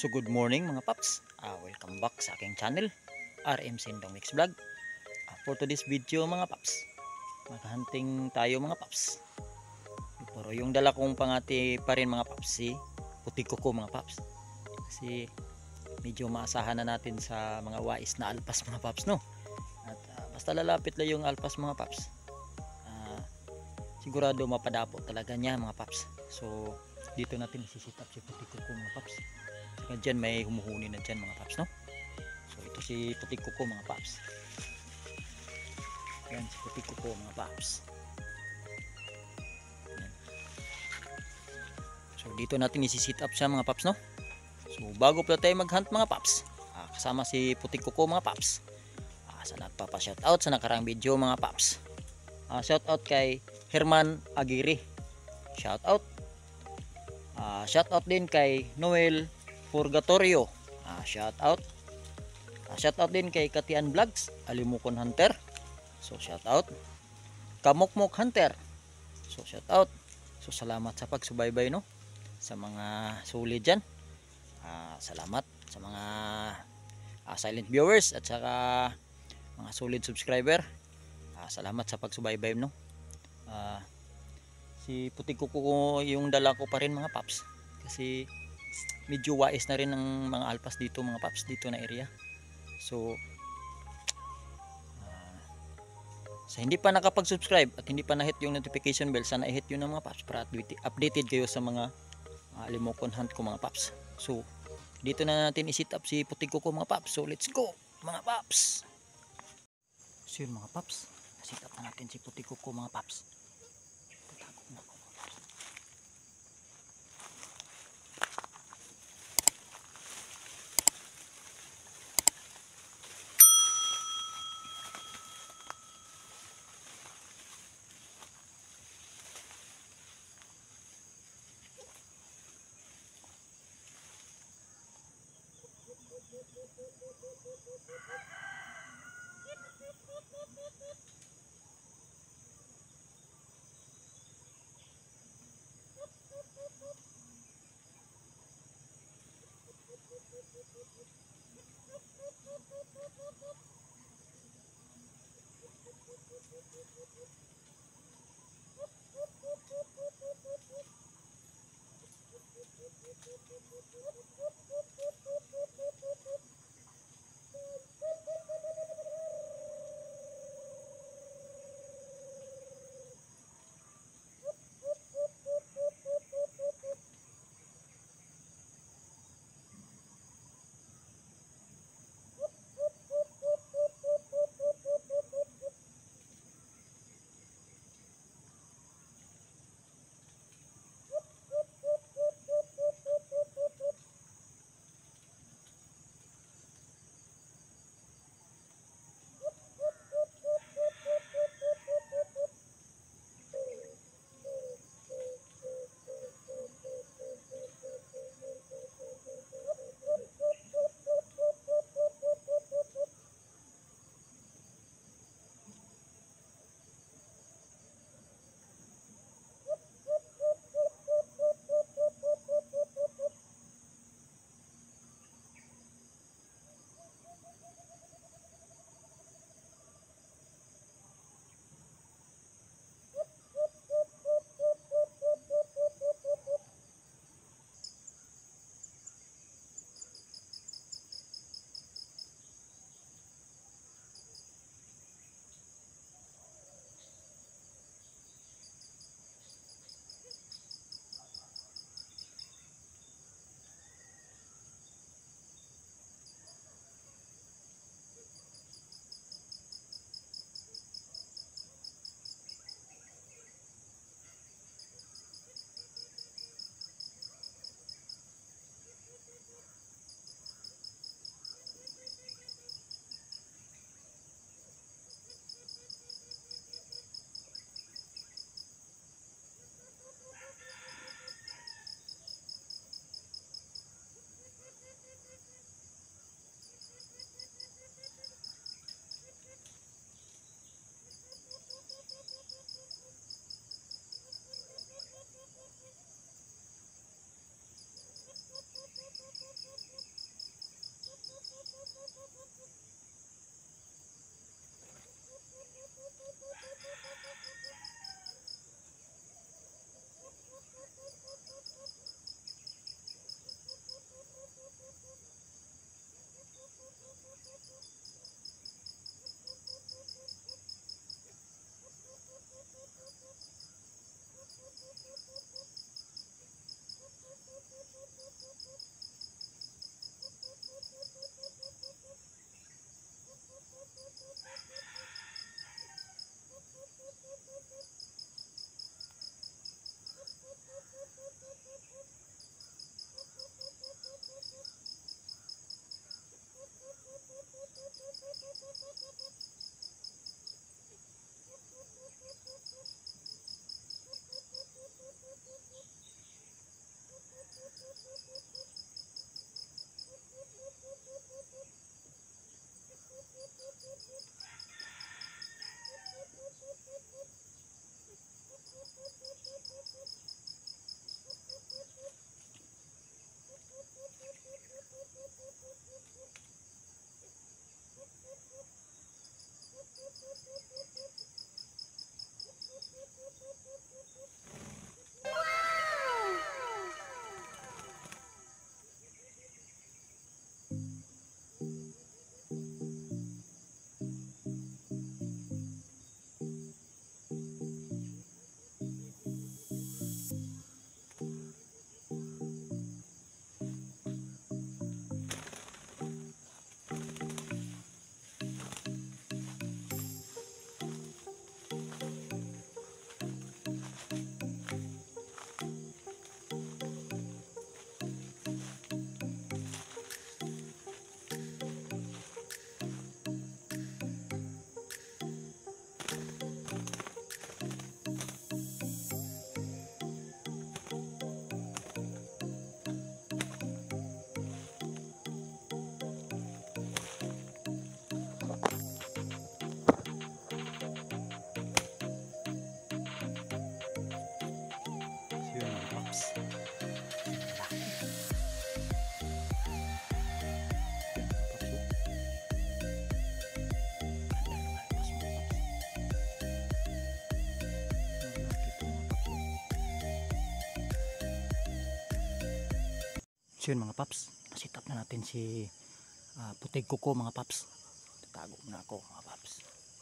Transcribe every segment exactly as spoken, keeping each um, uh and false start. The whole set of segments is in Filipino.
So good morning mga paps, uh, welcome back sa aking channel R M Sindong Mix Vlog. uh, For today's video mga paps, maghahunting tayo mga paps. Pero yung dala kong pangati pa rin mga paps, si puti kuko mga paps. Kasi medyo maasahan na natin sa mga wais na alpas mga paps, no? At uh, basta lalapit lang yung alpas mga paps, uh, sigurado mapadapo talaga niya mga paps. So dito natin isisitap si puti kuko mga paps. Saka dyan may humuhuni na dyan mga paps, no? So ito si puti kuko mga paps. Yan si puti kuko mga paps. Yan. So dito natin isi-sit up siya mga paps, no? So bago pa tayo mag-hunt mga paps, ah, kasama si puti kuko mga paps, ah, sa nagpapa-shoutout sa nakarang video mga paps. ah, Shoutout kay Herman Aguirre, shoutout. ah, Shoutout din kay Noel Purgatorio, ah, shoutout. ah, Shoutout din kay Katian Vlogs Alimukon Hunter, so shoutout. Kamokmok Hunter, so shoutout. So salamat sa pagsubaybay, no, sa mga solid dyan. Uh, salamat sa mga uh, silent viewers at saka mga solid subscriber. Uh, salamat sa pagsubaybay, no. Uh, si puti kuko yung dala ko pa rin mga paps, kasi medyo wais na rin ng mga alpas dito mga paps, dito na area. So uh, sa hindi pa nakapag-subscribe at hindi pa na-hit yung notification bell, sana i-hit yun ng mga paps para updated kayo sa mga uh, Alimokon hunt ko mga paps. So dito na natin i-sit up si puti kuko mga paps. So let's go mga paps. So yun mga paps, sit up na natin si puti kuko mga paps. Tatago na ako mga paps. So yun mga paps, nasit up na natin si uh, putig kuko mga paps. Tatago na ako mga paps.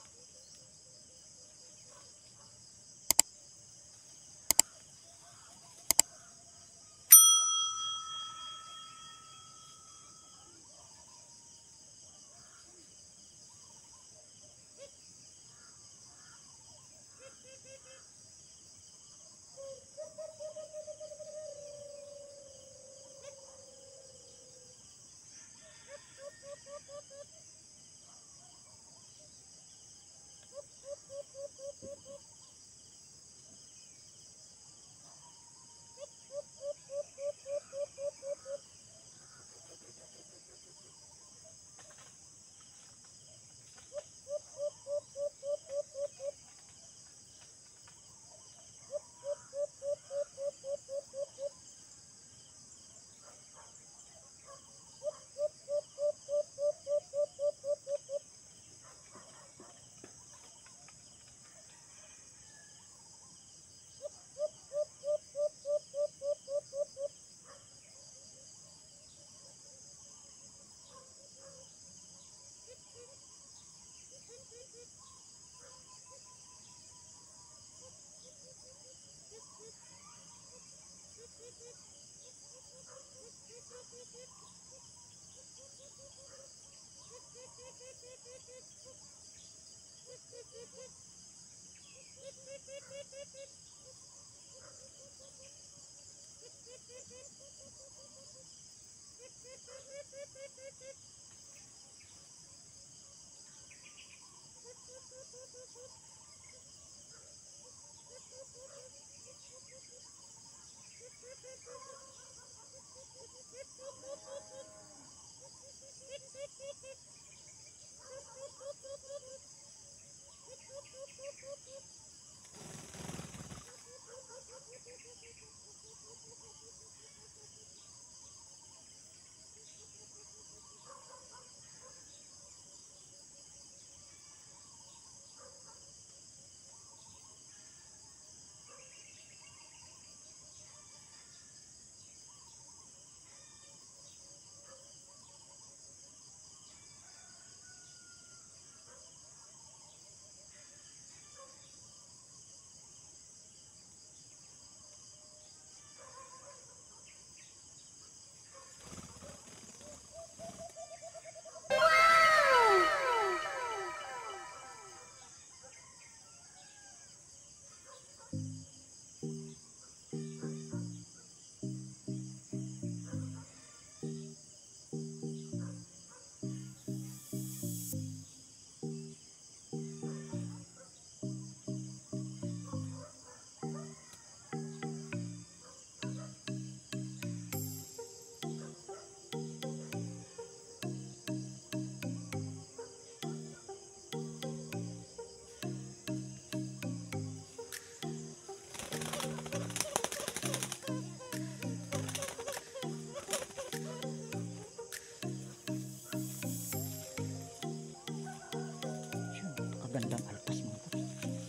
Gandang alpas mga paps.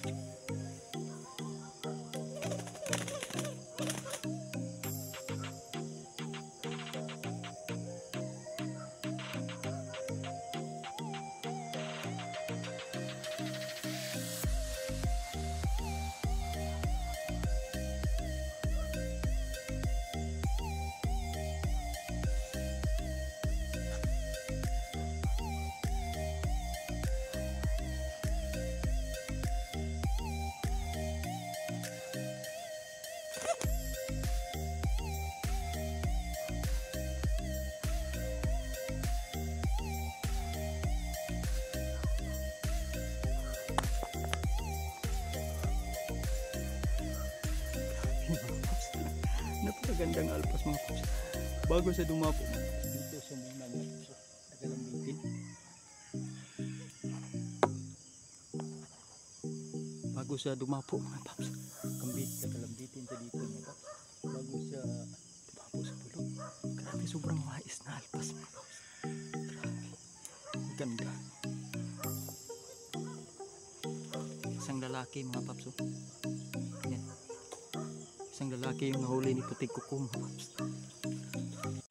Napakagandang alpas mga paps. Bago sa dumapo dito sa muna mga paps, nagalambitin. Bago sa dumapo mga paps, kambit nagalambitin sa dito mga paps. Bago sa dumapo sa pulo. Grabe, sobrang mais na alpas mga paps. Grabe, ganda. Isang lalaki mga paps, oh. Yan. Isang lalaki yung nahuli ni putig kuko mga paps.